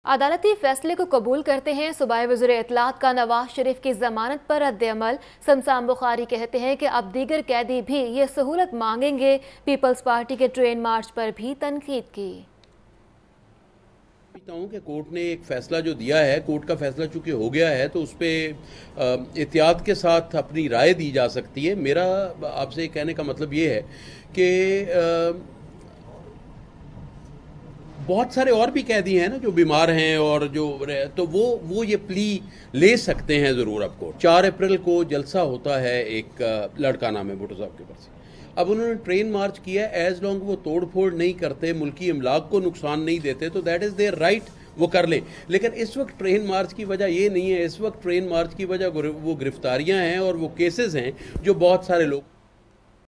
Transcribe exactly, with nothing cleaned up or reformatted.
अदालती फैसले को कबूल करते हैं सूबाई वज़ीर इत्तलात का नवाज शरीफ की जमानत पर रद्द-ए-अमल। समसाम बुखारी कहते हैं कि अब दीगर कैदी भी ये सहूलत मांगेंगे। पीपल्स पार्टी के ट्रेन मार्च पर भी तनकीद की। हूँ कि कोर्ट ने एक फैसला जो दिया है, कोर्ट का फैसला चूंकि हो गया है तो उस पर एहतियात के साथ अपनी राय दी जा सकती है। मेरा आपसे कहने का मतलब ये है कि बहुत सारे और भी कैदी हैं ना जो बीमार हैं और जो तो वो वो ये प्ली ले सकते हैं ज़रूर। आपको चार अप्रैल को जलसा होता है, एक लड़का नाम है भुट्टो साहब के ऊपर से। अब उन्होंने ट्रेन मार्च किया, एज लॉन्ग वो तोड़ फोड़ नहीं करते, मुल्की इमलाक को नुकसान नहीं देते, तो दैट इज़ देयर राइट, वो कर लें। लेकिन इस वक्त ट्रेन मार्च की वजह ये नहीं है, इस वक्त ट्रेन मार्च की वजह वो गिरफ्तारियां हैं और वो केसेस हैं जो बहुत सारे लोग